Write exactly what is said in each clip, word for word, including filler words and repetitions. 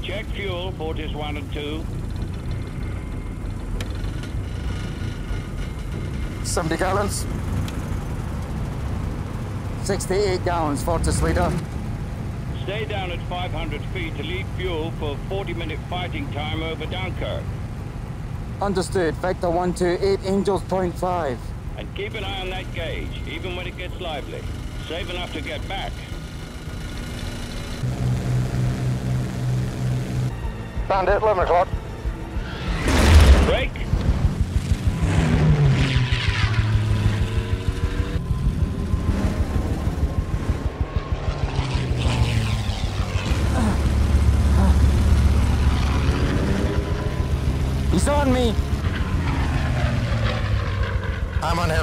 Check fuel, Fortis one and two. seventy gallons. sixty-eight gallons, Fortis leader. Stay down at five hundred feet to lead fuel for forty minute fighting time over Dunkirk. Understood. Vector one two eight, Angels point five. And keep an eye on that gauge, even when it gets lively. Safe enough to get back. Bandit, eleven o'clock. Break. He's on me. I'm on him.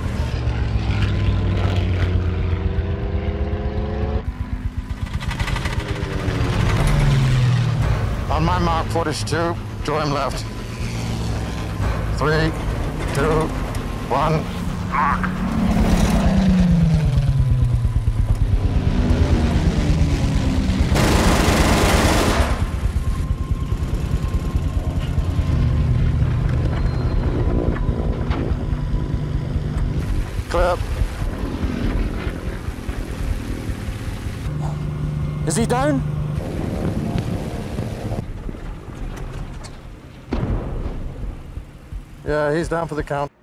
On my mark, Fortis two, draw him left. Three, two, one, mark. Clear. Is he down? Yeah, he's down for the count.